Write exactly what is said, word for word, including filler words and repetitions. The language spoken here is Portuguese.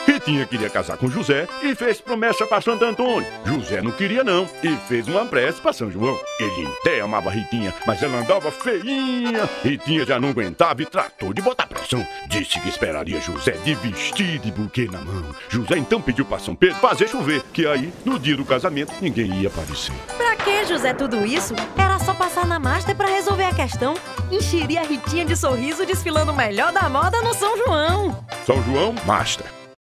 Ritinha queria casar com José e fez promessa para Santo Antônio. José não queria não e fez uma prece para São João. Ele até amava Ritinha, mas ela andava feinha. Ritinha já não aguentava e tratou de botar pressão. Disse que esperaria José de vestido e buquê na mão. José então pediu para São Pedro fazer chover, que aí, no dia do casamento, ninguém ia aparecer. Pra que, José, tudo isso? Era só passar na Master pra resolver a questão. Encheria a Ritinha de sorriso desfilando o melhor da moda no São João. São João, Master.